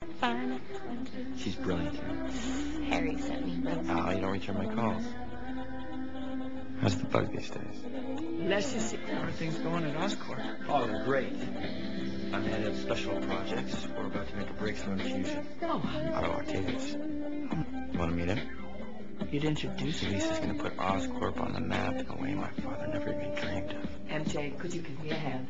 Fine. She's brilliant. Harry sent me. Oh, you don't return my calls. How's the bug these days? Let's just see how are things going at Oscorp. Oh, they're great. I'm head of special projects. We're about to make a breakthrough in fusion. Oh, Otto Octavius. You want to meet him? you'd introduce me. Lisa's going to put Oscorp on the map in a way my father never even dreamed of. MJ, could you give me a hand?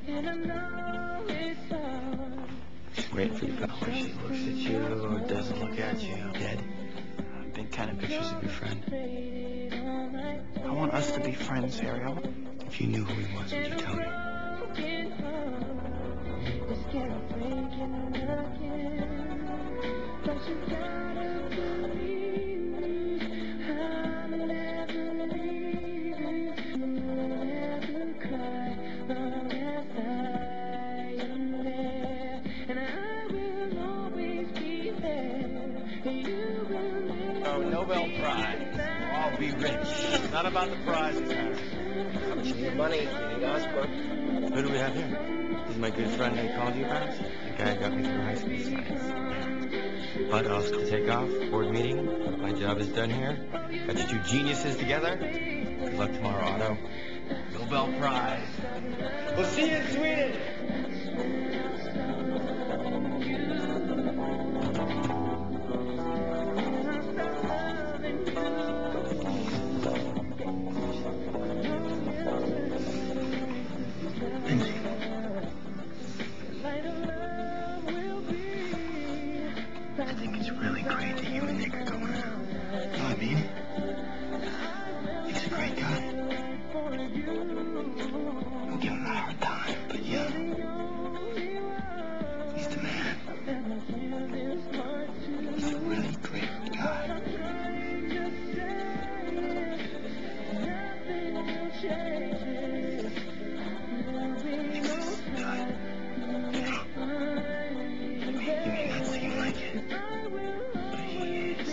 She's waiting for you, pal. Where she looks at you, doesn't look at you. Dead. Big kind of pictures of your friend. I want us to be friends, Harry. If you knew who he was, would you tell me? Oh, Nobel Prize. We'll all be rich. It's not about the prizes, Harry. How much you need money? You need Oscorp. Who do we have here? This is my good friend I called you about. The guy got me through high school science. But I'll still take off. Board meeting. My job is done here. Got you two geniuses together. Good luck tomorrow, Otto. Nobel Prize. We'll see you in Sweden. I think it's really great that you and Nick are going out. You know what I mean? He's a great guy. Don't give him a hard time, but yeah. He's the man. He's a really great guy. You may not seem like it, but he is.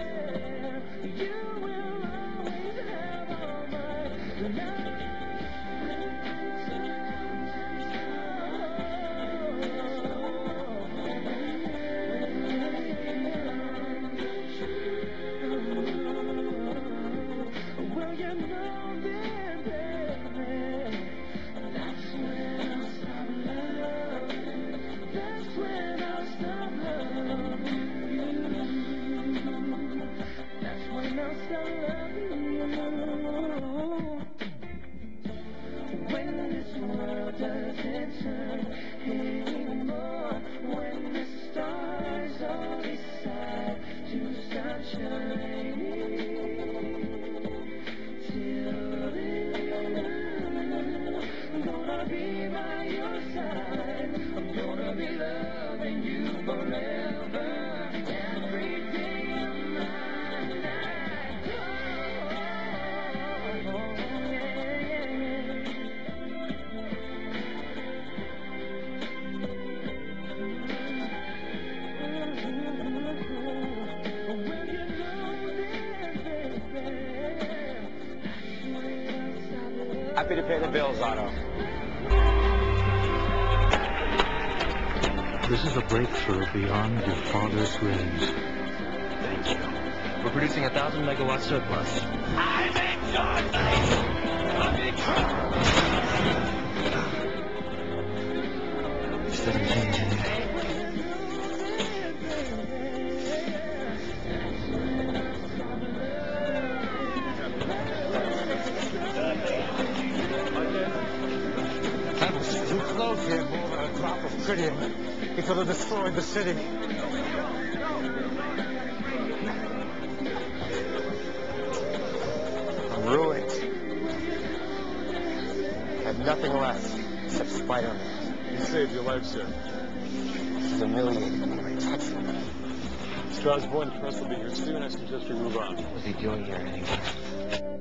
Happy to pay the bills, Otto. This is a breakthrough beyond your father's range. Thank you. We're producing 1,000 megawatt surplus. I'm exhausted! This doesn't change anything. That was too close here, more than a drop of tritium. He could have destroyed the city. I'm ruined. I have nothing left except Spider-Man. You saved your life, sir. This is humiliating me when I touch him. Strasbourg Press will be here soon. I suggest we move on. What's he doing here anyway?